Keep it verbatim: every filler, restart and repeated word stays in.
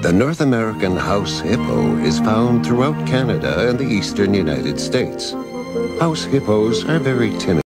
The North American house hippo is found throughout Canada and the eastern United States. House hippos are very timid.